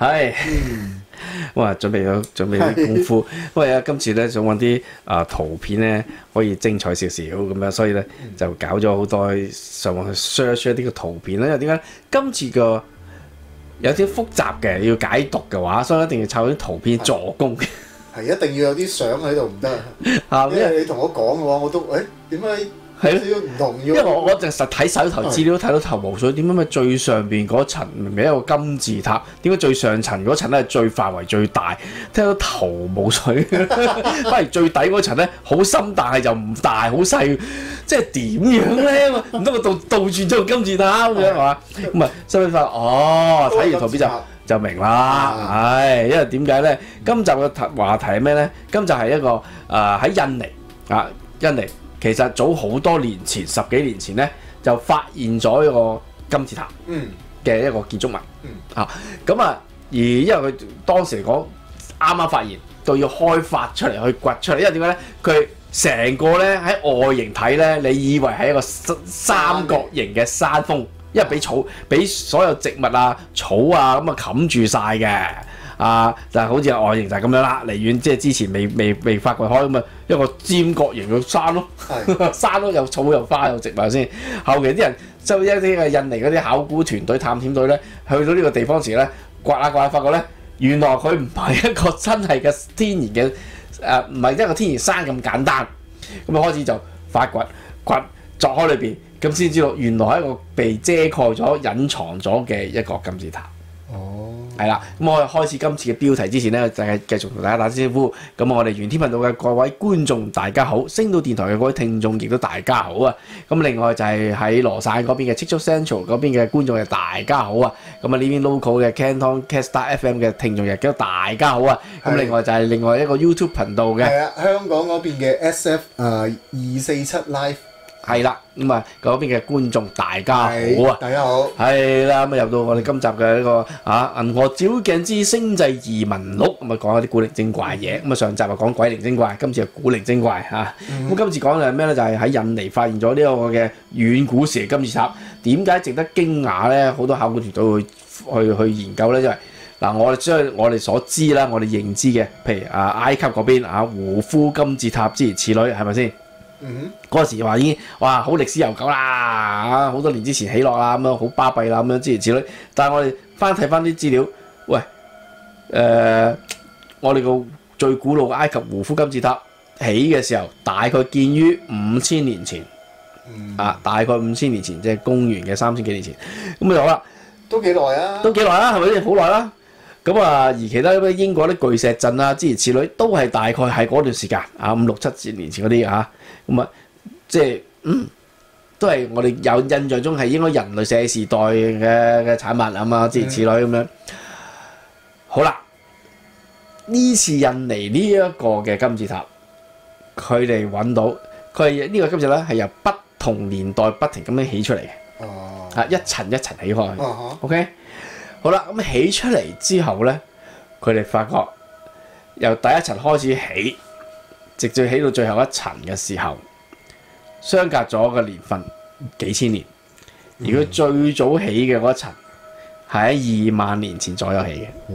係。哇！準備啲功夫，因為今次咧想揾啲圖片咧可以精彩少少咁樣，所以咧就搞咗好多上網去 search 一啲嘅圖片啦。因為點解今次個有啲複雜嘅要解讀嘅話，所以一定要湊啲圖片助攻。 係一定要有啲相喺度唔得啊！因為你同我講嘅話，我都點解？係咯，唔同因為我就實睇手頭資料睇到頭毛水，點解咪最上邊嗰層明明一個金字塔，點解最上層嗰層咧係最範圍最大？聽到頭毛水，反而最底嗰層咧好深，但係就唔大好細，即係點樣咧？唔通我倒轉咗個金字塔咁樣係嘛？唔係，收尾發睇完圖片就明啦。係因為點解咧？今集嘅話題係咩咧？今集係一個喺印尼印尼。其實早好多年前，10幾年前咧，就發現咗一個金字塔嘅一個建築物。咁而因為佢當時嚟講啱啱發現，到要開發出嚟去掘出嚟，因為點解咧？佢成個咧喺外形睇咧，你以為係一個三角形嘅山峰，因為俾所有植物啊、草啊咁冚住晒嘅。但係好似外形就係咁樣啦，離遠即係之前未發掘開咁啊，一個尖角形嘅山咯，山咯有草有花有植物先。後期啲人就一啲嘅印尼嗰啲考古團隊、探險隊咧，去到呢個地方時咧，掘下發覺咧，原來佢唔係一個真係嘅天然嘅唔係一個天然山咁簡單。咁啊開始就發掘鑿開裏邊，咁先知道原來係一個被遮蓋咗、隱藏咗嘅一個金字塔。係啦，咁我哋開始今次嘅標題之前呢，就係繼續同大家打招呼。咁我哋玄天頻道嘅各位觀眾大家好，星島電台嘅各位聽眾亦都大家好啊。咁另外就係喺羅省嗰邊嘅 TikTok Central 嗰邊嘅觀眾亦大家好啊。咁呢邊 local 嘅 Canton Castar FM 嘅聽眾亦都大家好啊。咁另外就係另外一個 YouTube 頻道嘅， 香港嗰邊嘅 SF 247 Live。係啦， 咁嗰邊嘅觀眾大家好啊！ 大家好， 係啦，咁入到我哋今集嘅呢個銀河照鏡之星際異聞錄，咁講一啲古靈精怪嘢。咁上集講鬼靈精怪，今次係古靈精怪嚇。咁今次講嘅係咩咧？就係喺印尼發現咗呢個嘅遠古時金字塔。點解值得驚訝咧？好多考古團隊會去研究咧，因為我哋將我哋所知啦，我哋認知嘅，譬如埃及嗰邊胡夫金字塔諸如此類，係咪先？嗰時話已經好歷史悠久啦，好多年之前起落啦，咁樣好巴閉啦，咁樣諸如此類。但係我哋睇翻啲資料，我哋個最古老嘅埃及胡夫金字塔起嘅時候，大概建於5000年前，大概5000年前，即係公元嘅3000幾年前。咁就好啦， 都幾耐啊， 係咪先？好耐啦。咁而其他英國啲巨石陣啊，諸如此類，都係大概係嗰段時間5、6、7年前嗰啲咁即係都係我哋有印象中係應該人類石器時代嘅產物啊嘛，諸如此類咁樣。好啦，呢次印尼呢一個嘅金字塔，佢哋揾到佢呢個金字塔咧係由不同年代不停咁樣起出嚟嘅，一層一層起開。OK。好啦，咁起出嚟之後咧，佢哋發覺由第一層開始起，直至起到最後一層嘅時候，相隔咗個年份幾千年。而佢最早起嘅嗰一層係喺2萬年前左右起嘅。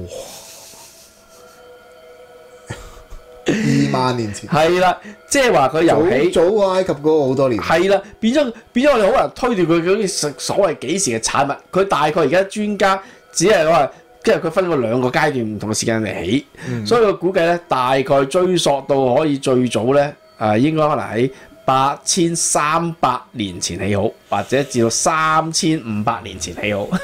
哇！2萬年前係啦，即係話佢由起早埃及嗰個好多年。 係啦，變咗我哋好難推斷佢嗰啲所謂幾時嘅產物。佢大概而家專家只係話，即係佢分咗2個階段唔同嘅時間嚟起，所以我估計咧，大概追溯到可以最早咧，應該可能喺8300年前起好，或者至到3500年前起好。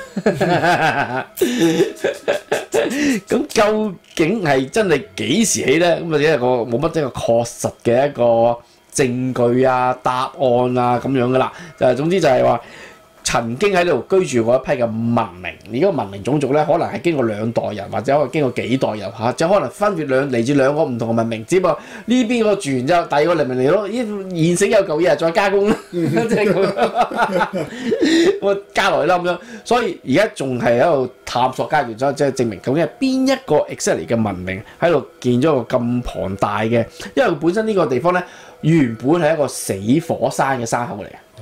咁究竟係真係幾時起咧？咁只係個冇乜一個確實嘅一個證據答案咁樣噶啦。總之就係話，曾經喺度居住過一批嘅文明，而家文明種族咧，可能係經過2代人，或者可能經過幾代人即可能分別嚟自2個唔同嘅文明。只不過呢邊個住完之後，第二個文明嚟咯，現成有嚿嘢再加工啦，即係咁加落嚟啦咁樣。所以而家仲係喺度探索階段，即係證明究竟係邊一個 exactly 嘅文明喺度建咗個咁龐大嘅，因為本身呢個地方咧原本係一個死火山嘅山口嚟嘅。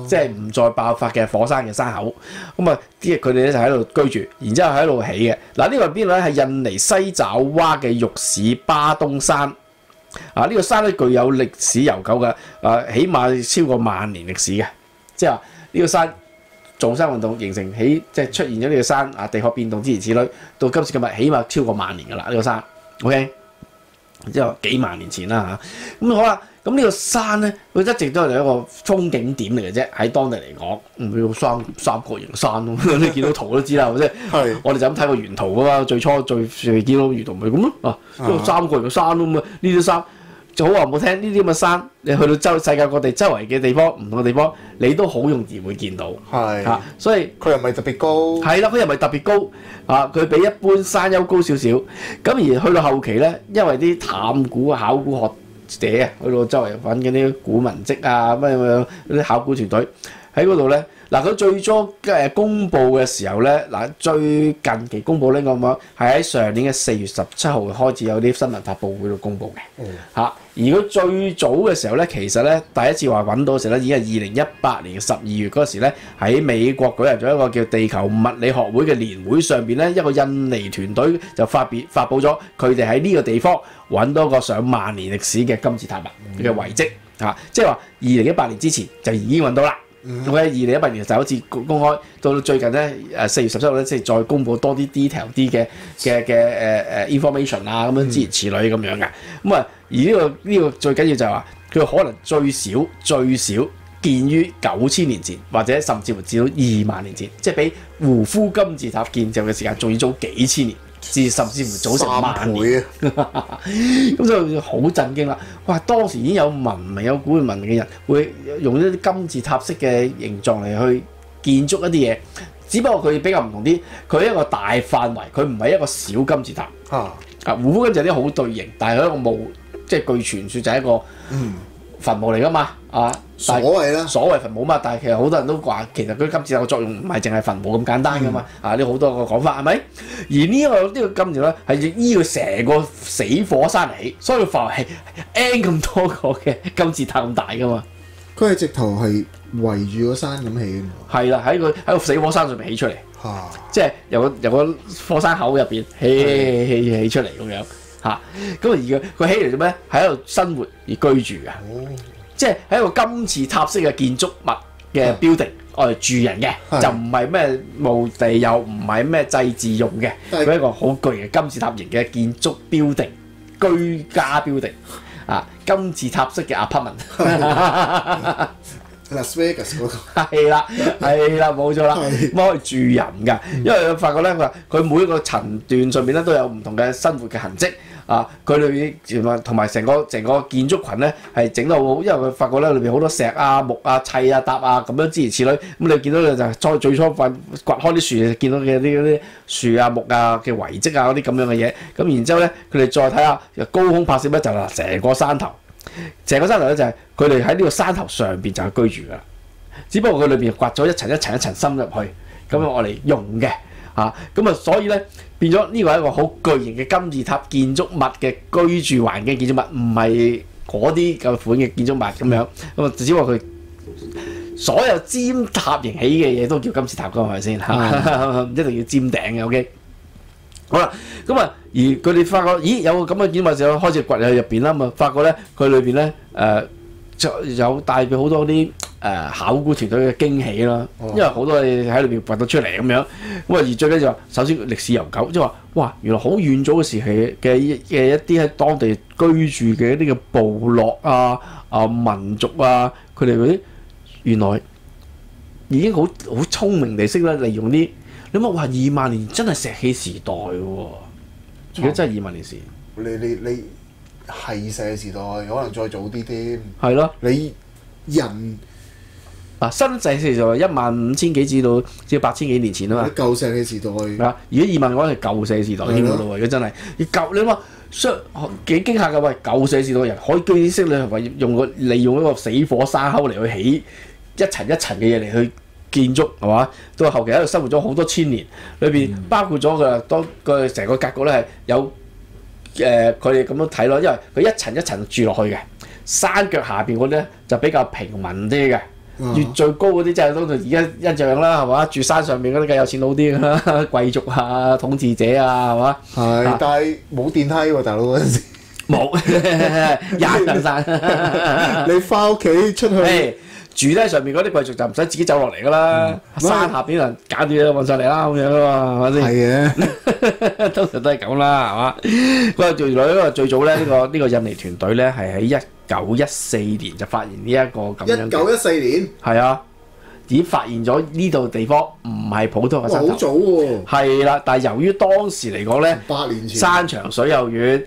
即係唔再爆發嘅火山嘅山口。咁啊，佢哋咧就喺度居住，然之後喺度起嘅。嗱，呢個係邊度咧？係印尼西爪哇嘅玉市巴東山。呢個山咧具有歷史悠久嘅，起碼超過萬年歷史嘅。即係話呢個山造山運動形成起，即係出現咗呢個山地殼變動之如此類，到今時今日起碼超過萬年㗎啦呢個山。OK。之後幾萬年前啦嚇，咁好啦，咁呢個山咧，佢一直都係一個風景點嚟嘅啫，喺當地嚟講，唔叫三角形山咯，你見到圖都知啦，係咪先？係。我哋就咁睇個原圖㗎嘛，最初最見到原圖咪咁咯，呢個三角形嘅山咁啊，呢啲山就好話唔好聽，呢啲咁嘅山，你去到世界各地周圍嘅地方，唔同嘅地方，你都好容易會見到。係。嚇，所以佢又唔係特別高。係啦，佢又唔係特別高。佢比一般山丘高少少，咁而去到後期咧，因為啲探古考古學者啊，去到周圍揾嗰啲古文蹟啊，咩嗰啲考古團隊喺嗰度咧，佢最初公佈嘅時候咧，最近期公佈呢個咁係喺上年嘅4月17號開始有啲新聞發佈會度公佈嘅。而佢最早嘅時候咧，其實咧第一次話揾到嘅時候咧，已經係2018年12月嗰時咧，喺美國舉行咗一個叫地球物理學會嘅年會上邊咧，一個印尼團隊就發佈咗佢哋喺呢個地方揾到個上萬年歷史嘅金字塔嘅遺跡即係話2018年之前就已經揾到啦。2018年就好似公開，到最近咧4月17號咧，即係再公佈多啲 detail 啲嘅information 咁樣諸如此類咁樣嘅。咁而呢個最緊要就係話，佢可能最少建於9000年前，或者甚至乎至到2萬年前，即係比胡夫金字塔建造嘅時間仲要早幾千年，甚至乎早成萬年。咁就好震驚啦！哇，當時已經有文明有古文明嘅人會用一啲金字塔式嘅形狀嚟去建築一啲嘢，只不過佢比較唔同啲，佢係一個大範圍，佢唔係一個小金字塔。胡夫金字塔啲好對形，但係佢一個墓，即係據傳說就係一個墳墓嚟㗎嘛。所謂墳墓嘛，但係其實好多人都話，其實佢金字塔嘅作用唔係淨係墳墓咁簡單㗎嘛。呢好多個講法係咪？而呢個金字塔係依佢成個死火山嚟起，所以佢範圍係 N 咁多個嘅金字塔咁大㗎嘛。 佢係直頭係圍住個山咁起㗎嘛。係啦，喺個死火山上面起出嚟，即係由個火山口入邊起出嚟咁樣咁而佢起嚟做咩？係喺度生活而居住㗎。即係喺一個金字塔式嘅建築物嘅 building，我哋住人嘅，就唔係咩墓地，又唔係咩祭祀用嘅，佢係一個好巨型嘅金字塔型嘅建築 building，居家 building，金字塔式嘅 apartment。 Las Vegas 嗰個係啦，冇錯啦，咁可以住人㗎，因為佢發覺咧，佢每一個層段上面咧都有唔同嘅生活嘅痕跡。佢裏邊同埋成個建築群咧係整到好，因為佢發覺咧裏邊好多石木砌搭咁樣諸如此類。咁你見到咧就最初掘開啲樹，見到嘅啲樹木嘅遺跡嗰啲咁樣嘅嘢。咁然之後咧，佢哋再睇下高空拍攝咧，就係成個山頭咧就係佢哋喺呢個山頭上邊就係居住㗎啦。只不過佢裏邊掘咗一層一層一層深入去，咁樣我嚟用嘅。所以咧變咗呢個係一個好巨型嘅金字塔建築物嘅居住環境建築物，唔係嗰啲咁款嘅建築物咁樣。只不過佢所有尖塔型起嘅嘢都叫金字塔㗎，係咪先？一定要尖頂嘅。OK， 好啦，而佢哋發覺，咦，有個咁嘅建築物就開始掘入入邊啦嘛，發覺咧佢裏邊咧有帶俾好多啲考古團隊嘅驚喜啦，因為好多嘢喺裏邊掘到出嚟咁樣。而最緊要話，首先歷史悠久，即係話，哇，原來好遠早嘅時期嘅一啲喺當地居住嘅一啲嘅部落民族佢哋嗰啲原來已經好聰明地識得利用啲。你諗下，2萬年真係石器時代喎，如果真係2萬年時， 你係石器時代，可能再早啲添。 係咯， 你人新石器時代15000幾至8000幾年前啊嘛。 舊石器時代。 如果2萬嘅話係舊石器時代添㗎咯喎，如果真係你諗下，幾驚嚇㗎喂！舊石器時代人可以居然識利用一個死火山口嚟去起一層一層嘅嘢嚟去建築係嘛？到後期喺度生活咗好多千年，裏邊包括咗佢當佢成個格局咧係有佢哋咁樣睇咯，因為佢一層一層住落去嘅，山腳下邊嗰啲咧就比較平民啲嘅， 越最高嗰啲真係都而家一樣啦，係嘛？住山上面嗰啲梗有錢佬啲啦，貴族啊、統治者啊，係嘛？ 係，但係冇電梯喎，大佬嗰陣時。 冇，踩上山。 你翻屋企出去。 住喺上面嗰啲貴族就唔使自己走落嚟噶啦，山下邊人搞掂啦，運上嚟啦咁樣啊嘛，係咪先？ 係嘅， 通常都係咁啦，係嘛？不過最早咧，呢個印尼團隊咧係喺1914年就發現呢一個咁樣。 1914年。 係啊，已經發現咗呢度地方唔係普通嘅山頭。 好早喎。 係啦，但係由於當時嚟講咧 ，8年前， 山長水又遠，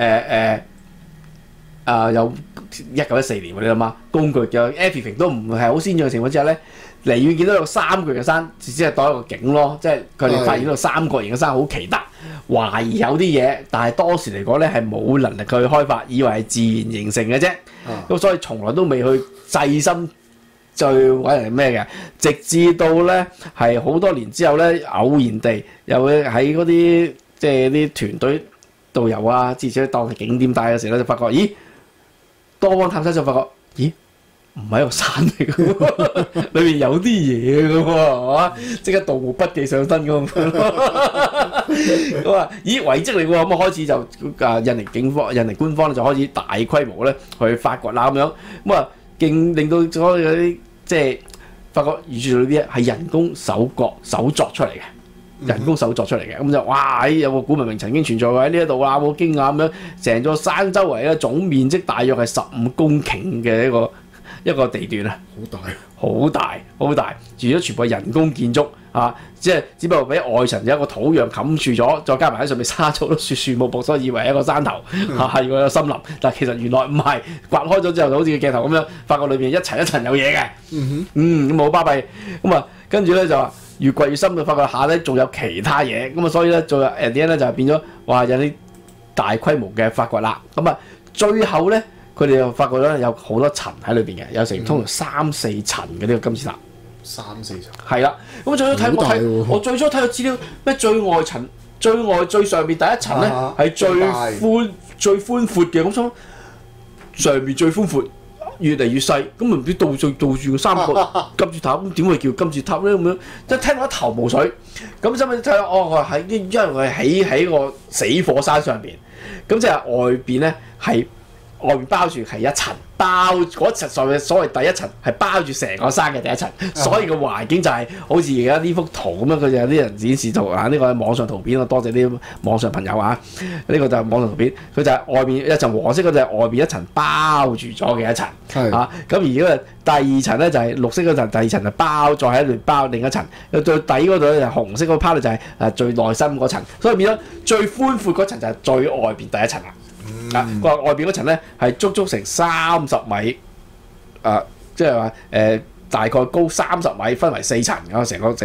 有1914年喎，你諗下，工具嘅 everything 都唔係好先進嘅情況之下咧，離遠見到有三角形嘅山，只係當一個景咯，即係佢哋發現到三角形嘅山好奇特，懷疑有啲嘢，但係當時嚟講咧係冇能力去開發，以為係自然形成嘅啫，咁所以從來都未去細心再揾人咩嘅，直至到咧係好多年之後咧，偶然地又會喺嗰啲即係啲團隊導遊啊，至少當係景點帶嘅時候咧，就發覺咦〜多方探測就發覺，咦，唔係一個山嚟嘅喎，裏面有啲嘢嘅喎，係嘛？即刻盜墓筆記上身咁。咁話，咦，遺跡嚟喎，咁啊開始就印尼官方咧就開始大規模咧去發掘啦咁樣，咁啊勁令到所有啲即係發覺原住裏邊係人工手作出嚟嘅。人工手作出嚟嘅，咁就哇！有個古文明曾經存在喺呢一度啦，好驚訝咁樣，成座山周圍咧總面積大約係15公頃嘅一個地段啊，好大，住咗全部係人工建築啊，即係只不過俾外層有一個土壤冚住咗，再加埋喺上面沙草樹木木，所以以為係一個山頭係個森林，但其實原來唔係，刮開咗之後就好似個鏡頭咁樣，發覺裏邊一層一層有嘢嘅，咁好巴閉，咁啊跟住咧就話。越掘越深，就發覺下咧仲有其他嘢，咁啊所以咧做at the end咧就變咗話有啲大規模嘅發掘啦。咁啊最後咧佢哋又發覺咧有好多層喺裏邊嘅，有成通常3-4層嘅呢個金字塔。 3-4層。係啦，咁最初睇我最初睇個資料咩最外層最上面第一層咧係最寬闊嘅，咁所以上面最寬闊。越嚟越細，咁唔知倒住個三角金字塔，咁點會叫金字塔咧？咁樣即係聽到一頭霧水。咁之後睇到我喺因為佢起喺個死火山上邊，咁即係外邊咧係外邊包住係一層，包嗰層所謂第一層係包住成個山嘅第一層，所以個環境就係好似而家呢幅圖咁樣。佢就有啲人展示圖啊，呢個係網上圖片啊，多謝啲網上朋友啊。呢個就係網上圖片，佢就係外邊一層黃色嗰就係外邊一層包住咗嘅一層。咁而嗰個第二層咧就係綠色嗰層，第二層就包再喺度包另一層，最底嗰度咧就紅色嗰個 part 就係最內心嗰層，所以變咗最寬闊嗰層就係最外邊第一層啦。佢外邊嗰層咧係足成30米，即係話大概高30米，分為4層咁，成個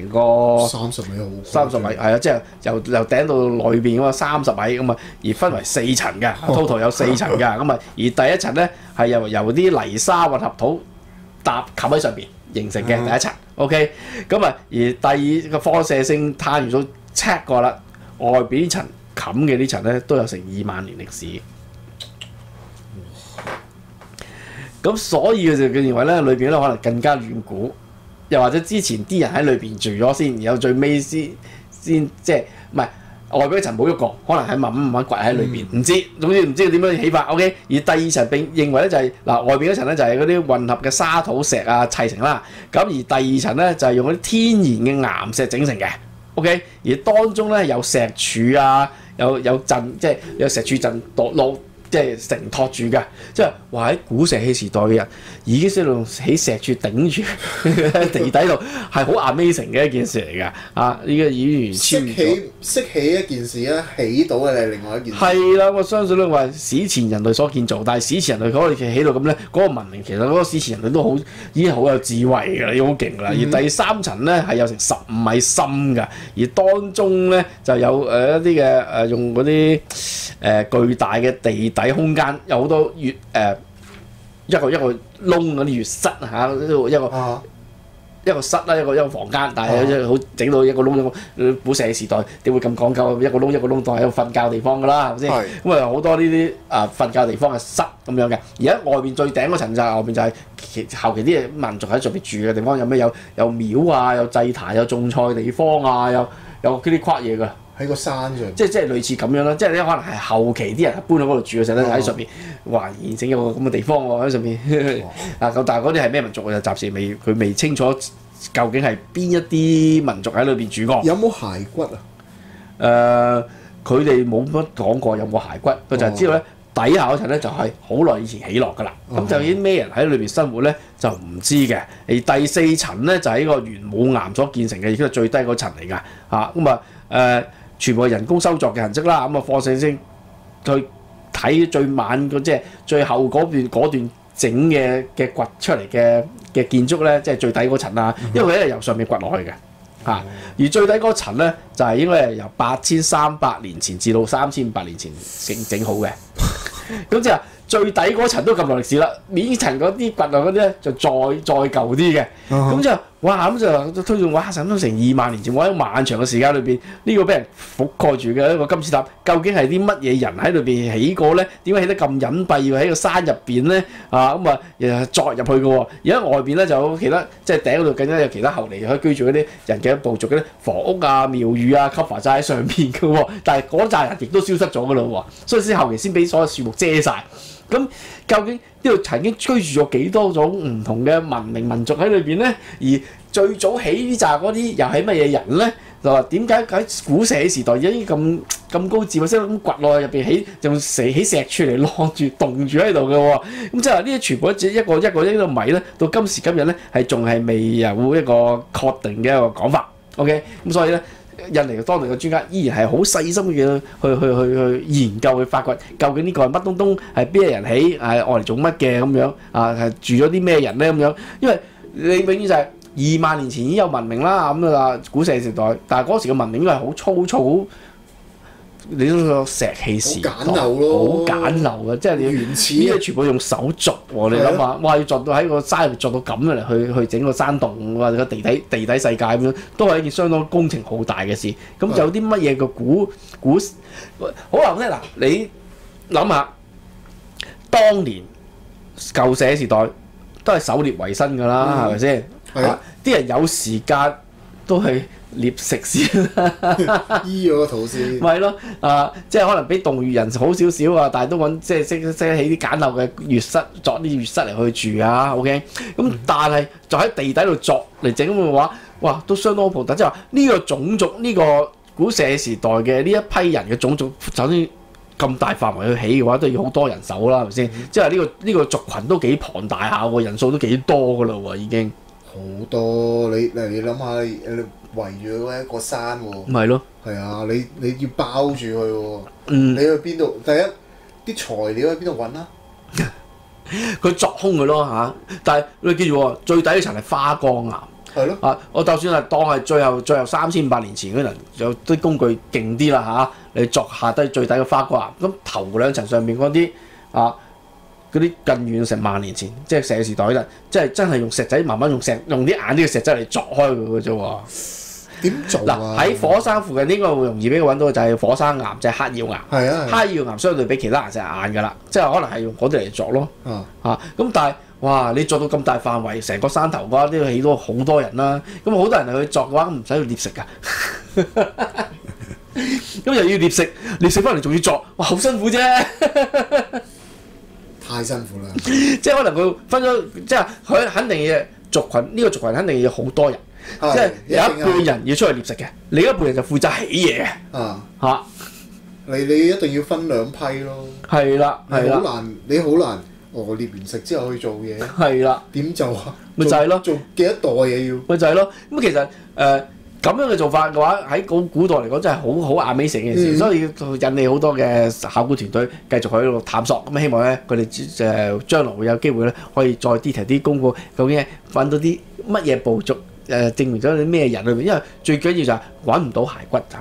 30米好。 30米係啊，即係由頂到裏邊咁啊30米咁啊，而分為4層嘅，total 有4層嘅咁啊，而第一層咧係由啲泥沙混合土搭冚喺上邊形成嘅第一層，OK， 咁啊，而第二個放射性碳元素 check 過啦，外邊呢層冚嘅呢層咧都有成2萬年歷史，咁所以佢認為咧裏邊咧可能更加遠古，又或者之前啲人喺裏邊住咗先，然後最尾先即係唔係外邊一層冇喐過，可能喺慢慢掘喺裏邊，唔知總之唔知點樣起法 ，OK。而第二層並認為咧就係外邊嗰層咧就係嗰啲混合嘅沙土石啊砌成啦，咁而第二層咧就係用嗰啲天然嘅岩石整成嘅。OK， 而當中咧有石柱啊，有陣即係有石柱陣落即係承托住嘅，即係話喺古石器時代嘅人已經識用起石柱頂住地底度，係好 amazing 嘅一件事嚟㗎。啊，呢個已經識起一件事咧，起到嘅係另外一件事。係啦，我相信咧話史前人類所建造，但係史前人類可以起到咁咧，嗰個文明其實嗰個史前人類都已經好有智慧㗎啦，已經好勁㗎啦。而第三層咧係有成15米深㗎，而當中咧就有一啲嘅用嗰啲巨大嘅地底空間，有好多一個窿嗰啲穴室嚇， 一個室啦，一個房間，但係好整到一個窿，古石器時代點會咁講究？一個窿當係一個瞓覺地方㗎啦，係咪先？咁啊好多呢啲瞓覺地方嘅室咁樣嘅。而家外邊最頂嗰層就係外邊就係後期啲民族喺上邊住嘅地方，有咩有廟啊，有祭壇，有種菜地方啊，有嗰啲跨嘢㗎。 喺個山上， 即係類似咁樣啦，即係你可能係後期啲人搬去嗰度住嘅時候咧，喺上邊哇現整有個咁嘅地方喎喺上邊咁但係嗰啲係咩民族我就暫時佢未清楚究竟係邊一啲民族喺裏邊住過。 有冇骸骨啊？ 佢哋冇乜講過有冇骸骨，佢就係知道咧底下嗰層咧就係好耐以前起落㗎啦。咁就已經咩人喺裏邊生活咧就唔知嘅。而第四層咧就係個玄武岩所建成嘅，亦都係最低嗰層嚟㗎嚇。咁全部係人工修作嘅痕跡啦，咁放射性去睇最晚即係最後嗰段整嘅掘出嚟嘅建築咧，即係最底嗰層啦，因為佢係由上面掘落去嘅嚇，而最底嗰層咧就係應該係由8300年前至到3500年前整好嘅，咁即係最底嗰層都咁耐歷史啦，面層嗰啲掘落嗰啲咧就再舊啲嘅，咁就哇咁就推動哇成2萬年前，我喺漫長嘅時間裏邊，呢個俾人覆蓋住嘅一個金字塔，究竟係啲乜嘢人喺裏邊起過咧？點解起得咁隱蔽，要喺個山入邊咧？咁啊，鑿入去嘅喎。而家外邊咧就有其他，即係頂嗰度更加有其他後嚟可以居住嗰啲人嘅部族嗰啲房屋啊、廟宇啊 cover 曬喺上邊嘅喎。但係嗰扎人亦都消失咗嘅啦喎，所以先後期先俾所有樹木遮晒。咁究竟呢度曾經居住咗幾多種唔同嘅文明民族喺裏邊咧？而最早起呢扎嗰啲又係乜嘢人咧？就話點解喺古石器時代已經咁高智慧，識咁掘落去入邊起，仲起石柱嚟晾住、棟住喺度嘅喎？咁即係話呢啲全部一個呢個謎咧，到今時今日咧係仲係未有一個確定嘅一個講法。OK， 咁所以咧。印尼當地嘅專家依然係好細心嘅去研究去發掘究竟呢個係乜東係邊人起係愛嚟做乜嘅咁樣係住咗啲咩人咧咁樣？因為你永遠就係2萬年前已經有文明啦咁啊古石器時代，但係嗰時嘅文明應該係好粗糙，你都個石器時代好簡陋嘅，即係你原始呢啲全部用手鑿喎，你諗下，哇要鑿到喺個山入面鑿到咁嘅嚟去整個山洞或者個地底世界咁樣，都係一件相當工程浩大嘅事。咁就有啲乜嘢嘅古好難聽嗱，你諗下，當年舊石器時代都係狩獵為生㗎啦，係咪先？啲人有時間都係獵食先醫咗個肚先， 咪咯即係可能比動物人好少少啊，但係都揾即係識起啲簡陋嘅穴室，作啲穴室嚟去住啊。OK， 咁但係就喺地底度作嚟整嘅話，哇都相當龐大，即係話呢個種族呢個古石器時代嘅呢一批人嘅種族，首先咁大範圍去起嘅話，都要好多人手啦，係咪先？即係呢個族群都幾龐大下喎，人數都幾多㗎啦喎，已經好多。你諗下，你圍住一個山喎， 咪咯， 係啊，你要包住佢喎，你去邊度？第一啲材料喺邊度揾啊？ 佢鑿空佢咯嚇，但係你記住喎，最底層係花崗岩。 係咯。 我就算係當係最後3500年前嗰人有啲工具勁啲啦你鑿下低最底嘅花崗岩，咁頭2層上面嗰啲嗰啲近遠成萬年前，即係石器時代嗰陣，即係真係用石仔慢慢用啲硬啲嘅石仔嚟鑿開佢嘅啫喎。 點做啊？ 喺火山附近呢個會容易俾佢揾到，就係火山岩，就係黑曜岩。 係啊。 黑曜岩相對比其他岩石硬㗎啦，即係可能係用嗰啲嚟鑿咯。咁但係哇，你鑿到咁大範圍，成個山頭嘅話都要起到好多人啦。咁好多人去鑿嘅話，唔使去獵食㗎。咁又要獵食翻嚟仲要鑿，哇好辛苦啫。 太辛苦啦！ 即係可能佢分咗，即係佢肯定嘅族群，呢個族群肯定要好多人。即係有一半人要出去獵食嘅，另一半人就負責起嘢嘅。 你一定要分2批咯。 係啦， 你好難。我獵完食之後去做嘢。係啦。 點做啊？ 咪就係咯。 做幾多袋嘢要？ 咪就係咯。咁其實咁樣嘅做法嘅話，喺古代嚟講真係好 amazing 嘅事，所以引起好多嘅考古團隊繼續喺度探索。咁希望咧，佢哋將來會有機會咧，可以再 detail 啲功夫，究竟係揾到啲乜嘢部族證明咗啲咩人裏面。因為最緊要就係揾唔到骸骨，暫時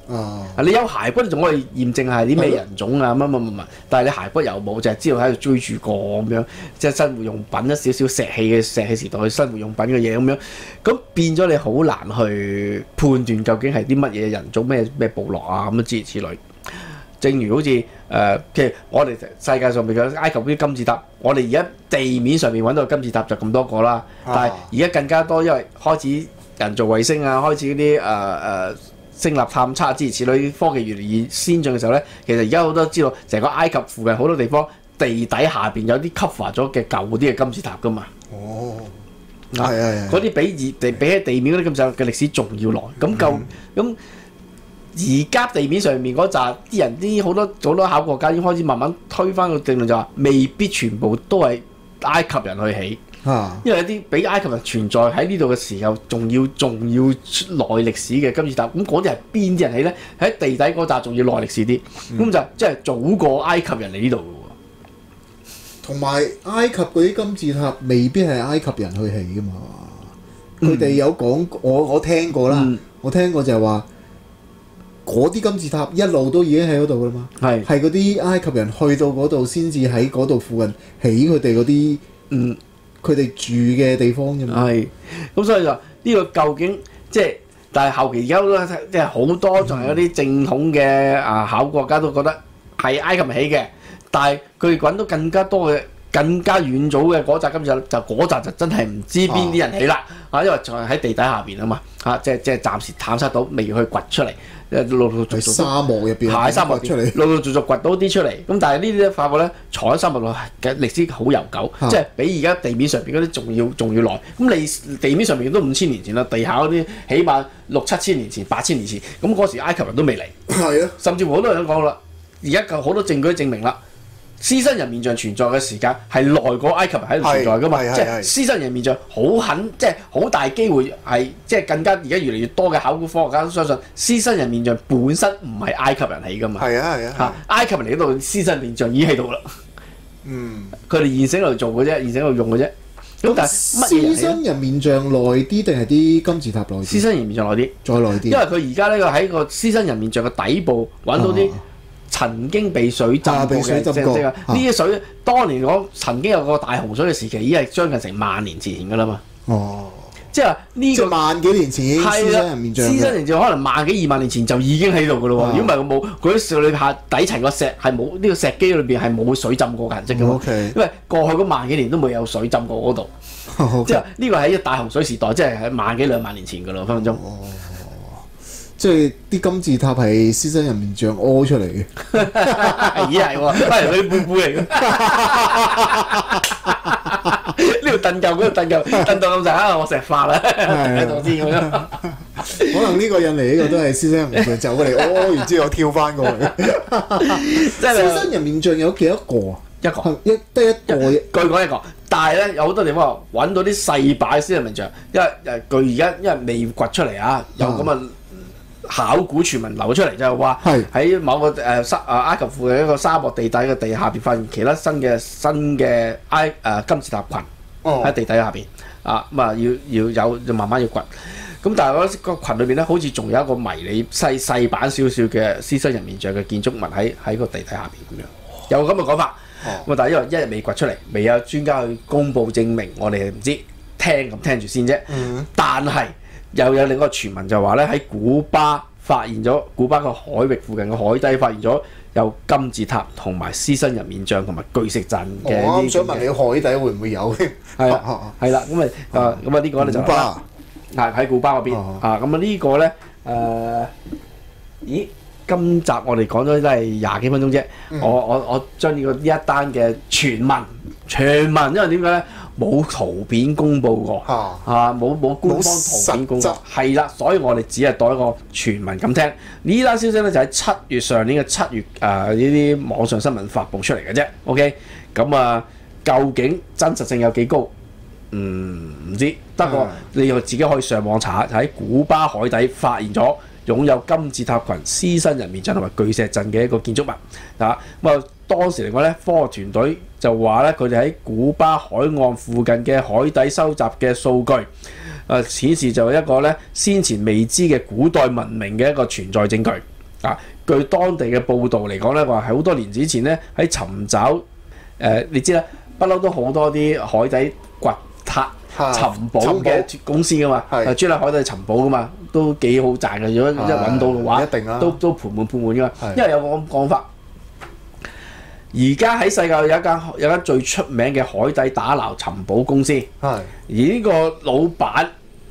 你有骸骨，你仲可以驗證係啲咩人種啊乜，但係你骸骨有冇，就係知道喺度追住過咁樣，即係生活用品一少少石器時代嘅生活用品嘅嘢咁樣，咁變咗你好難去判斷究竟係啲乜嘢人種咩部落啊咁諸如此類。正如好似其實我哋世界上面嘅埃及啲金字塔，我哋而家地面上面揾到金字塔就咁多個啦，但係而家更加多，因為開始人造衛星啊，開始嗰啲星立探測諸如此類，科技越嚟越先進嘅時候咧，其實而家好多知道成個埃及附近好多地方地底下邊有啲 cover 咗嘅舊啲嘅金字塔噶嘛。嗰啲比起地面嗰啲金字塔嘅歷史仲要耐。咁而家地面上面嗰扎啲人，啲好多考古學家已經開始慢慢推翻個定論，就話未必全部都係埃及人去起，因為有啲比埃及人存在喺呢度嘅時候，仲要耐歷史嘅金字塔。咁嗰啲係邊啲人起咧？喺地底嗰扎仲要耐歷史啲，咁就即係早過埃及人嚟呢度嘅喎。 同埋埃及嗰啲金字塔未必係埃及人去起噶嘛，佢哋有講，我聽過啦，我聽過就係話。嗰啲金字塔一路都已經喺嗰度噶啦嘛，係嗰啲埃及人去到嗰度先至喺嗰度附近起佢哋嗰啲佢哋住嘅地方啫嘛。係，咁所以就呢個究竟即係，但係後期而家都即係好多仲係有啲正統嘅考古學家都覺得係埃及人起嘅，但係佢哋揾到更加多嘅。更加遠早嘅嗰扎金字塔，就嗰扎就真係唔知邊啲人起啦，因為仲係喺地底下邊啊嘛，即係暫時探測到，未去掘出嚟，陸續沙漠入邊，喺沙漠出嚟，陸續掘到啲出嚟。咁但係呢啲咧發覺咧，藏喺沙漠內嘅歷史好悠久，即係比而家地面上邊嗰啲仲要耐。咁你地面上邊都5000年前啦，地下嗰啲起碼6、7千年前、8千年前，咁嗰時埃及人都未嚟，係啊，甚至乎好多人都講啦，而家好多證據證明啦。獅身人面像存在嘅時間係耐過埃及人喺度存在噶嘛，即係獅身人面像即係好大機會係即係更加而家越嚟越多嘅考古科學家都相信獅身人面像本身唔係埃及人起噶嘛，埃及人嚟嗰度獅身面像已經喺度啦，佢哋現成喺度做嘅啫，現成喺度用嘅啫。咁但係獅身人面像耐啲定係啲金字塔耐啲？獅身人面像耐啲，再耐啲，因為佢而家呢個喺個獅身人面像嘅底部揾到啲。曾經被水浸過嘅，即係呢啲水，當年講曾經有個大洪水嘅時期，已經係將近成萬年前㗎啦嘛。即係呢個萬幾年前，獅身人面像，獅身人像可能萬幾2萬年前就已經喺度㗎咯喎。如果唔係冇嗰啲水裏下底層個石係冇呢個石基裏邊係冇水浸過痕跡㗎嘛。因為過去嗰萬幾年都冇有水浸過嗰度。即係呢個係一大洪水時代，即係喺萬幾2萬年前㗎咯，分分鐘。即係啲金字塔係獅身人面像屙出嚟嘅，咦係喎，係佢貝貝嚟嘅。呢度燉夠，嗰度燉夠，燉到咁滯啊！我石化啦，喺度先咁樣。可能呢個印尼呢個都係獅身人面像走過嚟，屙完之後跳翻過去。即係獅身人面像有幾多個啊？一個，得一個啫。據講一個，但係咧有好多地方揾到啲細擺獅身人面像，因為據而家因為未掘出嚟啊，有咁啊。考古傳聞流出嚟就係話喺某個埃及附近一個沙漠地底嘅地下邊發現其他新嘅金字塔群喺地底下邊咁啊要有就慢慢要掘，咁但係嗰個群裏邊咧好似仲有一個迷你細版少少嘅獅身人面像嘅建築物喺個地底下邊咁樣，有咁嘅講法。咁但係因為一日未掘出嚟，未有專家去公佈證明，我哋唔知聽住先啫。但係又有另一個傳聞就話咧喺古巴發現咗古巴個海域附近嘅海底發現咗有金字塔同埋獅身人面像同埋巨石陣嘅。我啱想問你海底會唔會有？係啦，咁呢個咧就喺古巴嗰邊咁呢個咧咦？今集我哋講咗都係20幾分鐘啫。我將呢一單嘅傳聞，因為點解咧？冇圖片公佈過，冇官方圖片公佈，係啦，所以我哋只係當一個傳聞咁聽。呢單消息咧就喺上年嘅7月呢啲網上新聞發布出嚟嘅啫。OK， 咁究竟真實性有幾高？唔知。不過你又自己可以上網查下，喺古巴海底發現咗擁有金字塔群、獅身人面像同埋巨石陣嘅一個建築物。當時嚟講咧，科學團隊就話咧，佢哋喺古巴海岸附近嘅海底收集嘅數據，顯示就係一個咧先前未知嘅古代文明嘅一個存在證據。 據當地嘅報道嚟講咧，話係好多年之前咧喺尋找你知啦，不嬲都好多啲海底掘塔尋寶嘅公司噶嘛，專喺海底尋寶噶嘛，都幾好賺嘅。如果一揾到嘅話， 一定啦， 都盤滿缽滿噶嘛。因為有個咁講法，而家喺世界有間最出名嘅海底打撈尋寶公司，而呢個老闆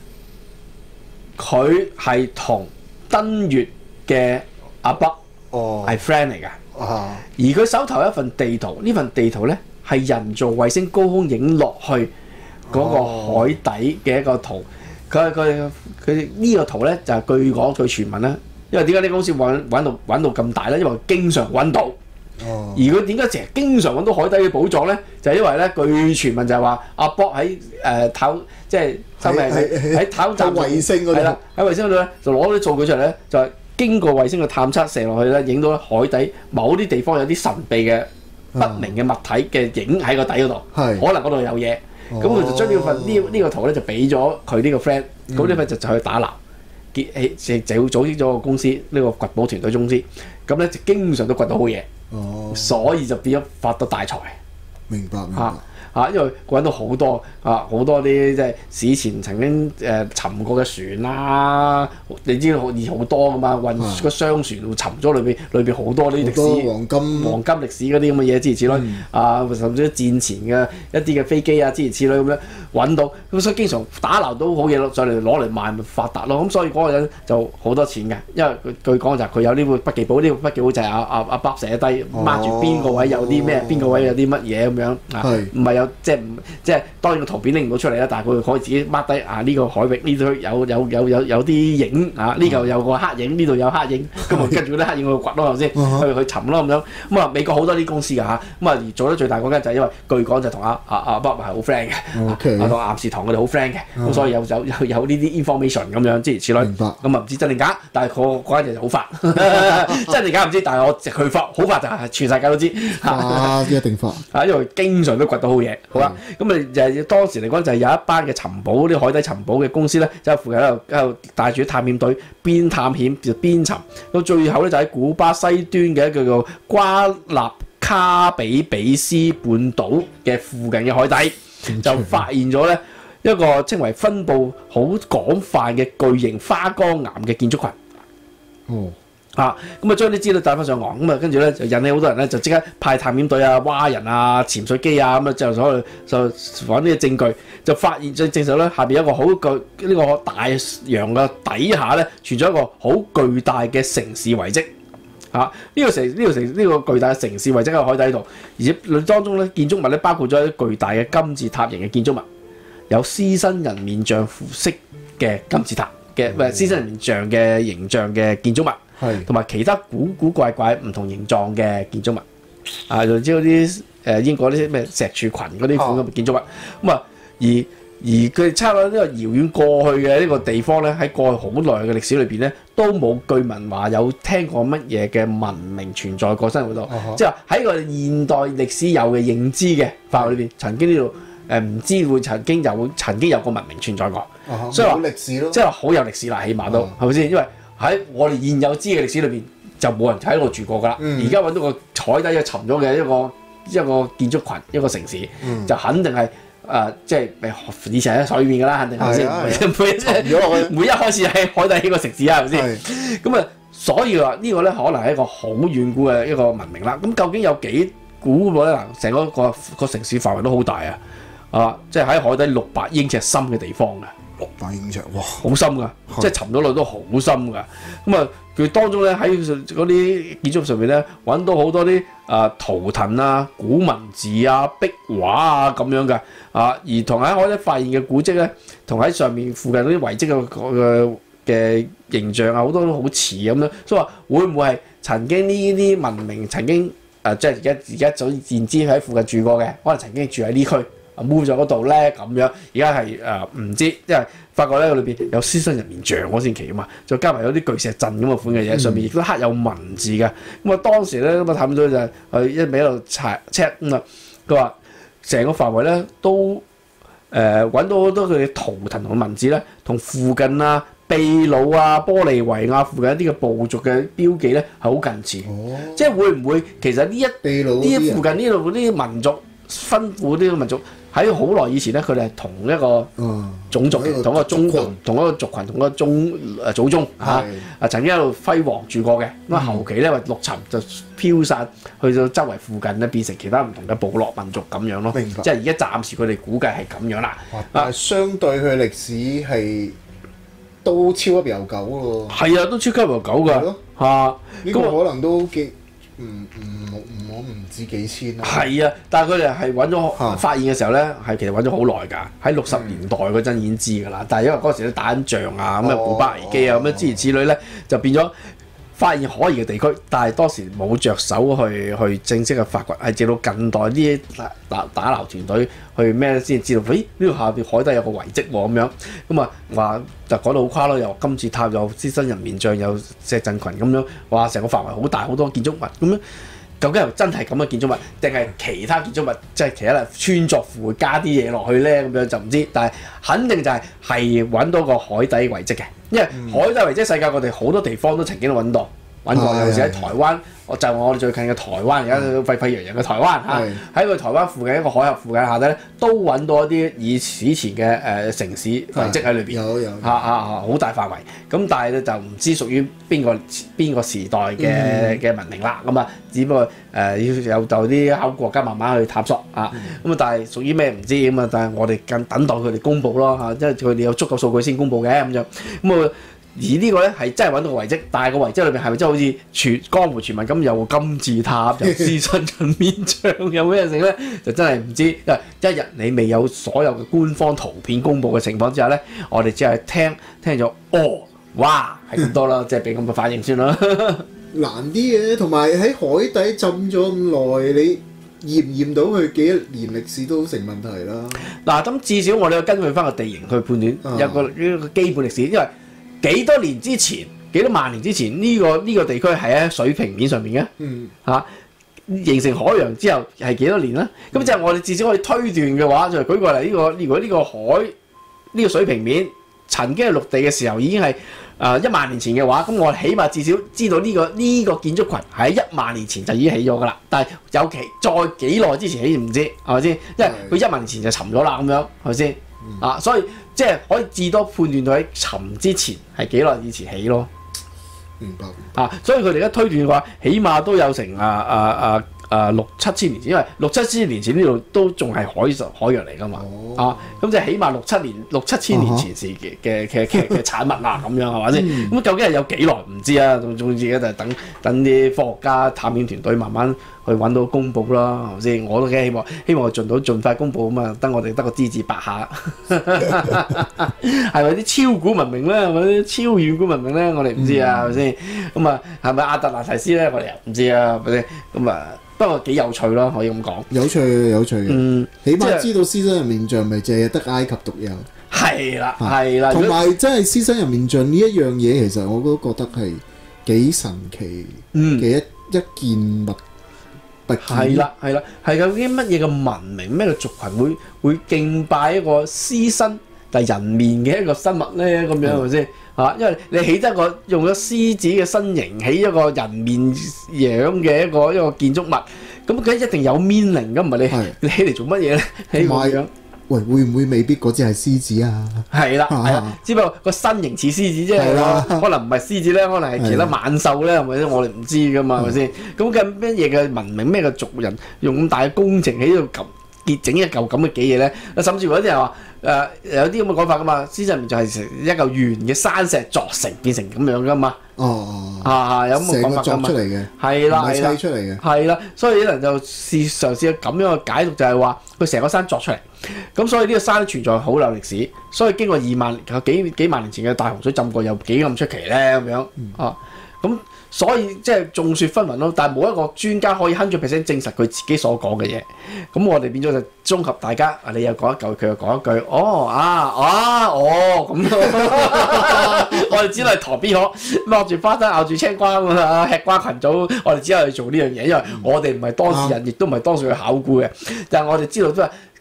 佢係同登月嘅阿北係 friend 嚟㗎。而佢手頭有一份地圖，呢份地圖咧係人造衛星高空影落去嗰個海底嘅一個圖。佢呢個圖咧就係據講據傳聞啦。因為點解呢間公司揾到咁大咧？因為經常揾到。而佢點解成日經常揾到海底嘅寶藏咧？就係因為咧，據傳聞就係話阿博喺即係喺太空站衛星嗰度， 係啦，喺衛星嗰度咧就攞啲數據出嚟咧，就係經過衛星嘅探測射落去咧，影到海底某啲地方有啲神秘嘅不明嘅物體嘅影喺個底嗰度，可能嗰度有嘢。咁佢就將呢個圖咧就俾咗佢呢個 friend，咁呢份就去打撈。就組織咗個公司，呢個掘寶團隊公司，咁咧就經常都掘到好嘢，所以就變咗發得大財。 明白。 因為揾到好多好多啲即係史前曾經沉過嘅船啦，你知道好多噶嘛，運個商船沉咗裏邊好多啲歷史黃金歷史嗰啲咁嘅嘢，諸如此類甚至戰前嘅一啲嘅飛機啊，諸如此類咁樣揾到，咁所以經常打撈到好嘢上嚟攞嚟賣咪發達咯。咁所以嗰個人就好多錢嘅，因為據講就係佢有呢本筆記簿，呢本筆記簿就係阿爸寫低 mark 住邊個位有啲咩，邊個位有啲乜嘢咁樣唔係有。即係當然個圖片拎唔到出嚟啦，但係佢可以自己 mark 低呢個海域呢度有啲影呢嚿有個黑影，呢度有黑影，咁啊跟住嗰啲黑影去掘咯，係咪先？去尋咯咁樣。咁啊美國好多啲公司㗎咁而做得最大嗰間就係因為據講就同阿北係好 friend 嘅，同岩士堂佢哋好 friend 嘅，咁所以有呢啲 information 咁樣諸如此類。咁啊唔知真定假，但係嗰間嘢就好發，真定假唔知，但係佢發好發就係全世界都知。 一定發。 因為經常都掘到好嘢。好啦，咁就當時嚟講就係有一班嘅尋寶啲海底尋寶嘅公司咧，就喺附近喺度帶住探險隊，邊探險就邊尋，到最後咧就喺古巴西端嘅一個叫瓜納卡比比斯半島嘅附近嘅海底，就發現咗咧一個稱為分佈好廣泛嘅巨型花崗岩嘅建築群。咁啊將啲資料帶翻上岸，咁啊跟住咧就引起好多人咧就即刻派探險隊啊、蛙人啊、潛水機啊咁啊，就所以就揾呢個證據，就發現就證實咧下邊有一個好巨呢個大洋嘅底下咧存在一個好巨大嘅城市遺跡。呢個巨大嘅城市遺跡喺海底度，而且當中咧建築物咧包括咗一啲巨大嘅金字塔型嘅建築物，有獅身人面像符式嘅金字塔嘅獅身人面像嘅形象嘅建築物。同埋其他古怪唔同形狀嘅建築物，就知嗰啲英國啲咩石柱群嗰啲款嘅建築物，咁而佢哋差唔多呢個遙遠過去嘅呢個地方咧，喺過去好耐嘅歷史裏邊咧，都冇據聞話有聽過乜嘢嘅文明存在過生活度，即係喺個現代歷史有嘅認知嘅範圍裏邊，曾經呢度唔知會曾經有個文明存在過，所以話歷史咯，即係好有歷史啦，起碼都係咪先？因為喺我哋現有知嘅歷史裏邊，就冇人喺度住過㗎啦。而家揾到個海底沉咗嘅一個建築群、一個城市，就肯定係即係以前喺水面㗎啦，肯定係先。每一開始喺海底起個城市啊，係咪先？咁所以話呢個咧可能係一個好遠古嘅一個文明啦。咁究竟有幾古咧？嗱，成個城市範圍都好大即係喺海底600英尺深嘅地方嘅。 600英尺，哇！ 好深㗎，即係沉咗落都好深㗎。咁佢當中咧喺嗰啲建築上面咧揾到好多啲圖騰啊、古文字啊、壁畫啊咁樣嘅而同喺海底發現嘅古蹟咧，同喺上面附近嗰啲遺跡嘅形象好多都好似咁樣。所以話會唔會係曾經呢啲文明曾經即係而家早現知喺附近住過嘅，可能曾經住喺呢區。move 咗嗰度咧咁樣，而家係唔知，因為發覺咧裏邊有獅身人面像嗰先奇啊嘛，再加埋有啲巨石陣咁嘅款嘅嘢，上面亦都刻有文字嘅。咁當時咧咁探到就係一味喺度check 佢話成個範圍咧都揾到好多佢嘅圖騰同文字咧，同附近秘魯啊、玻利維亞附近一啲嘅部族嘅標記咧係好近似，即係會唔會其實秘魯呢附近呢度嗰啲民族分布呢個民族喺好耐以前咧，佢哋係同一個種族嘅，同一個宗群、同一個族群、同一個祖宗曾經喺度輝煌住過嘅。咁後期咧，陸沉就飄散去到周圍附近咧，變成其他唔同嘅部落民族咁樣咯。 明白。 即係而家暫時佢哋估計係咁樣啦。 但係相對佢歷史係都超級悠久咯。 係啊，都超級悠久㗎。嚇， 呢個可能都幾我唔知幾千啦。 係啊，但係佢哋係揾咗發現嘅時候咧，係其實揾咗好耐㗎。喺60年代嗰陣已經知㗎啦。但係因為嗰時都打緊仗啊，咁啊古巴危機啊，咁樣諸如此類咧，就變咗發現可疑嘅地區，但係當時冇着手去正式嘅發掘，係直到近代啲打撈團隊去咩先知道，咦呢度下邊海底有個遺跡喎咁樣，咁啊話就講到好誇咯，又金字塔，又獅身人面像，又石陣群咁樣，話成個範圍好大，好多建築物咁樣。究竟係真係咁嘅建築物，定係其他建築物，即係其他穿鑿附會加啲嘢落去咧？咁樣就唔知，但係肯定就係揾到個海底遺跡嘅，因為海底遺跡世界各地好多地方都曾經揾過，尤其是喺台灣。就我哋最近嘅台灣，而家沸沸揚揚嘅台灣嚇，喺個台灣附近一個海峽附近下底咧，都揾到一啲以前嘅城市遺跡喺裏邊，好大範圍。咁但係咧就唔知屬於邊個時代嘅文明啦。咁啊，只不過要有就啲考古學家慢慢去探索啊。咁啊，但係屬於咩唔知咁啊。但係我哋更等待佢哋公佈咯嚇，因為佢哋有足夠數據先公佈嘅咁樣。咁啊。而呢個咧係真係揾到個遺跡，但係個遺跡裏邊係咪真係好似江湖傳聞咁有個金字塔、有獅身人面像、有咩嘢咧？就真係唔知。因為一日你未有所有嘅官方圖片公佈嘅情況之下咧，我哋只係聽咗哇係咁多啦，即係俾咁嘅反應先啦。 難啲嘅，同埋喺海底浸咗咁耐，你驗唔驗到佢幾多年歷史都成問題啦。 嗱，咁至少我哋要根據翻個地形去判斷有個基本歷史，因為幾多年之前、幾多萬年之前呢個地區係喺水平面上面嘅，形成海洋之後係幾多年咧？咁即係我哋至少可以推斷嘅話，就係舉個例，如果呢個海呢個水平面曾經係陸地嘅時候已經係1萬年前嘅話，咁我哋起碼至少知道呢個建築群喺1萬年前就已經起咗㗎啦。但係再幾耐之前起唔知係咪先？因為佢1萬年前就沉咗啦，咁樣係咪先？所以即係可以至多判斷到喺沉之前係幾耐以前起咯。 明白。 所以佢哋而家推斷嘅話，起碼都有成6、7千年前，因為6、7千年前呢度都仲係海洋嚟㗎嘛。咁即係起碼6、7千年前時嘅產物啦，咁樣係咪先？咁究竟係有幾耐唔知啊？總之而家就等啲科學家探險團隊慢慢去揾到公佈啦，係咪先？我都幾希望盡快公佈咁啊，等我哋得個資治白下。係咪啲超古文明咧？係咪啲超遠古文明咧？我哋唔知啊，係咪先？咁啊，係咪亞特蘭提斯咧？我哋又唔知啊，係咪先？咁啊，不過幾有趣咯，可以咁講。有趣嘅。起碼知道獅身人面像咪淨係得埃及獨有。 係啦。 同埋真係獅身人面像呢一樣嘢，其實我都覺得係幾神奇嘅一件物。 係啦，係究竟乜嘢嘅文明、咩嘅族群會敬拜一個獅身但係人面嘅一個生物咧？咁樣係咪先？因為你起得用咗獅子嘅身形起一個人面樣嘅一個建築物，咁佢一定有 meaning 㗎，唔係你起嚟做乜嘢咧？起個樣。 喂，會唔會未必嗰隻係獅子啊？ 係啦，只不過個身形似獅子啫，可能唔係獅子咧，可能係其他猛獸咧，係咪先？我哋唔知㗎嘛，係咪先？咁嘅乜嘢嘅文明，咩嘅族人用咁大嘅工程喺度整一嚿咁嘅幾嘢咧？甚至乎有啲人話有啲咁嘅講法㗎嘛，獅身人面就係一嚿圓嘅山石鑿成變成咁樣㗎嘛。有咁嘅講法㗎嘛？係啦， 砌出嚟嘅。 係啦，所以啲人就嘗試咁樣嘅解讀，就係話佢成個山鑿出嚟，咁所以呢個山存在好有歷史，所以經過幾萬年前嘅大洪水浸過，有幾咁出奇咧咁樣咁所以即係眾說紛紜咯，但係冇一個專家可以100%證實佢自己所講嘅嘢。咁我哋變咗就綜合大家，你又講一句，佢又講一句，咁我哋只係塘邊河落住花生咬住青瓜咁啊，吃瓜群組，我哋只係去做呢樣嘢，因為我哋唔係當事人，亦都唔係當時去考古嘅。但係我哋知道都係其實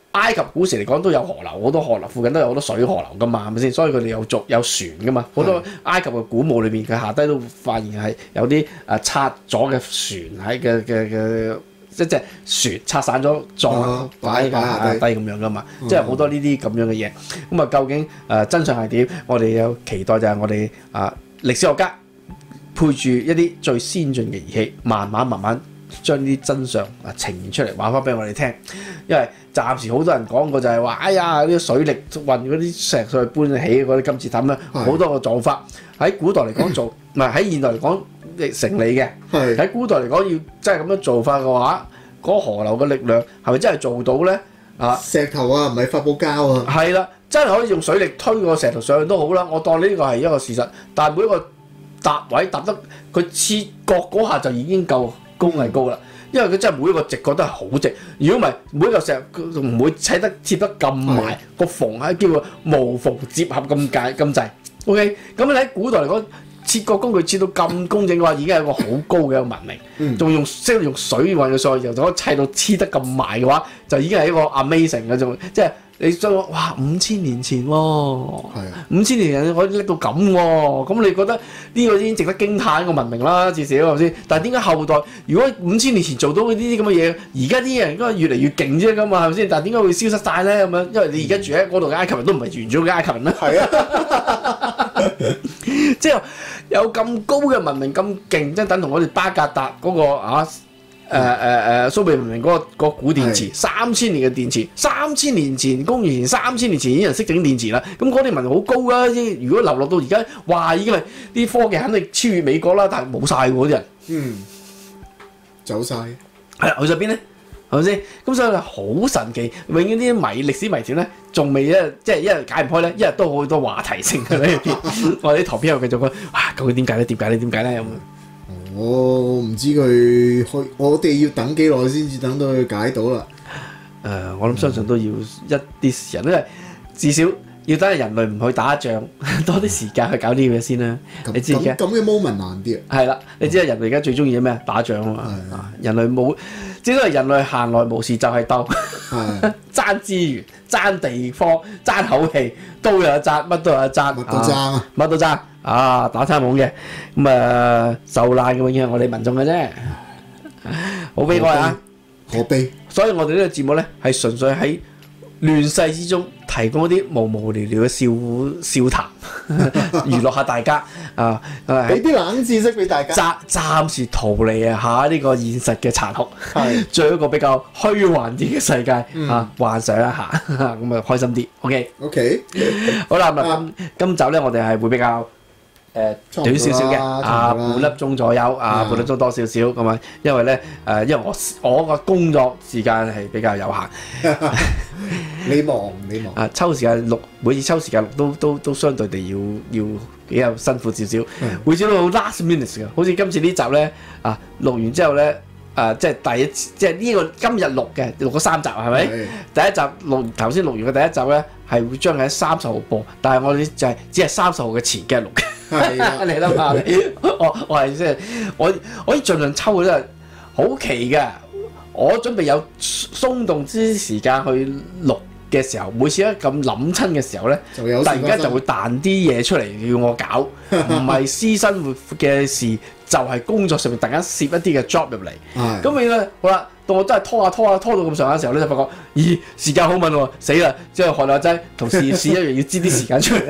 埃及古時嚟講都有河流，好多河流附近都有好多水河流噶嘛，係咪先？所以佢哋有船噶嘛，好多埃及嘅古墓裏邊，佢下低都發現係有啲拆咗嘅船喺嘅。即係船拆散咗，撞擺喺下低咁樣噶嘛，即係好多呢啲咁樣嘅嘢。咁啊，究竟真相係點？我哋有期待就係我哋歷史學家配住一啲最先進嘅儀器，慢慢將啲真相呈現出嚟，話翻俾我哋聽。因為暫時好多人講過就係話，哎呀，啲水力運嗰啲石上去搬起嗰啲金字塔咧，好多個做法喺古代嚟講做，唔係喺現代嚟講成理嘅。喺古代嚟講，要真係咁樣做法嘅話，嗰河流嘅力量係咪真係做到咧？ 石頭啊，唔係發泡膠啊。 係啦，真係可以用水力推個石頭上去都好啦。我當呢個係一個事實，但係每一個搭位搭得佢切角嗰下就已經夠高係高啦。因為佢真係每一個直角都係好直，如果唔係每一個石唔會切得咁埋，個縫係叫做無縫接合咁滯。OK， 咁你喺古代嚟講，切割工具切到咁工整嘅話，已經係一個好高嘅一個文明。仲識用水運嘅上去，就可以砌到黐得咁埋嘅話，就已經係一個 amazing 嘅種，即係你將哇5000年前喎，5000年前可以拎到咁喎，咁你覺得呢個已經值得驚歎嘅文明啦，至少係咪先？但係點解後代如果5000年前做到呢啲咁嘅嘢，而家啲人應該越嚟越勁啫嘛，係咪先？但係點解會消失晒咧？咁樣，因為你而家住喺嗰度嘅埃及人都唔係完咗嘅埃及人啦。係啊，即係有咁高嘅文明咁勁，即係等同我哋巴格達嗰個蘇美文明嗰個古電池，3000年嘅電池，3000年前公元前3000年前已經人識整電池啦。咁嗰啲文明好高啊！如果流落到而家，哇已經係啲科技肯定超越美國啦，但係冇晒喎啲人。 走晒。 係去咗邊咧？係咪先？咁所以好神奇，永遠啲歷史謎團咧，仲未即係一日解唔開咧，一日都好多話題性嘅呢邊。我哋啲圖片又繼續講，究竟點解咧？點解咧？咁。 我唔知佢我哋要等幾耐先至等到佢解到啦。 我諗相信都要一啲時間，因為至少要等人類唔去打仗，多啲時間去搞呢啲嘢先啦。你知而家咁嘅 moment 難啲啊。 係啦，你知人類而家最中意咩？打仗啊嘛。人類冇，只係人類閒來無事就係鬥，爭資源、爭地方、爭口氣，都有得爭，乜都有得爭。乜都爭。打餐懵嘅，咁受難嘅永遠係我哋民眾嘅啫，好悲哀啊！ 可悲。所以我哋呢個節目咧係純粹喺亂世之中提供一啲無聊嘅笑談，娛樂下大家俾啲冷知識俾大家。 暫時逃離下呢個現實嘅殘酷，做一個比較虛幻啲嘅世界幻想一下，咁開心啲。OK， 好啦，咁今集咧我哋係會比較。短少少嘅，半粒鐘左右，半粒鐘多少少咁啊，因為咧因為我個工作時間係比較有限， 你忙抽時間錄，每次抽時間錄都相對地要比較辛苦少少，每次都好 last minute 嘅，好似今次呢集咧錄完之後咧。即係第一次，即係呢個今日錄咗3集係咪？第一集頭先錄完嘅第一集咧，係會將喺30號播，但係我哋就係只係30號嘅前幾日錄嘅。你諗下，我係即係我可以盡量抽嘅，真係好奇嘅。我準備有鬆動之時間去錄嘅時候，每次一咁諗親嘅時候咧，突然間就會彈啲嘢出嚟要我搞，唔係私生活嘅事。就係工作上面突然間攝一啲嘅 job 入嚟，咁咧好啦，到我真係拖到咁上下嘅時候咧，就發覺，咦時間好敏喎，死啦！即係學阿仔同事一樣要擠啲時間出嚟，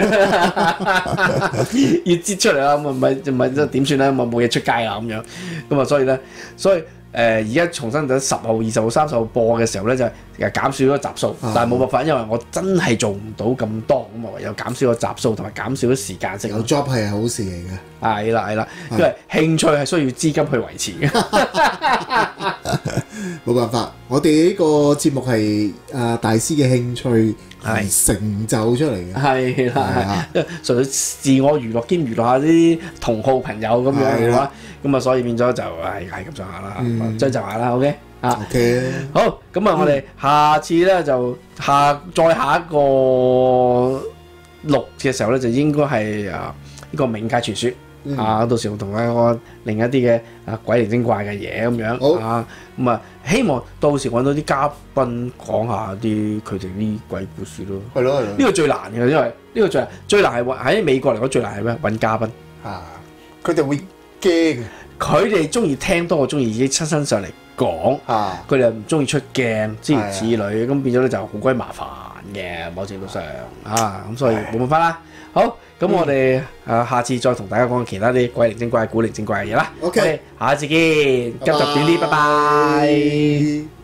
要擠出嚟啦，咁唔係即係點算咧？咁冇嘢出街啦咁樣，咁所以而家重新等10號、20號、30號播嘅時候咧，就減少咗集數，但係冇辦法，因為我真係做唔到咁多，咁啊唯有減少咗集數同埋減少咗時間性。 有 job 係好事嚟嘅。 係啦，因為興趣係需要資金去維持嘅。 冇辦法，我哋呢個節目係大師嘅興趣成就出嚟嘅。係啦，純粹自我娛樂兼娛樂下啲同好朋友咁樣嘅話，咁所以變咗就係咁上下啦，將就下啦。OK。OK， 好，咁我哋下次咧就再下一個錄嘅時候咧，就應該係呢個冥界傳說。 到時我同大家講另一啲嘅鬼靈精怪嘅嘢咁樣咁啊，希望到時揾到啲嘉賓講下啲佢哋啲鬼故事咯。 係咯。 呢個最難嘅，因為呢個最難係喺美國嚟講最難係咩？揾嘉賓佢哋會驚嘅。 佢哋中意聽多過中意自己親身上嚟講，佢哋唔中意出鏡諸如此類，咁變咗咧就好鬼麻煩嘅，某程度上咁所以冇辦法啦。好，咁我哋下次再同大家講其他啲鬼靈精怪、古靈精怪嘅嘢啦。 OK， 下次見，今集短啲，拜拜。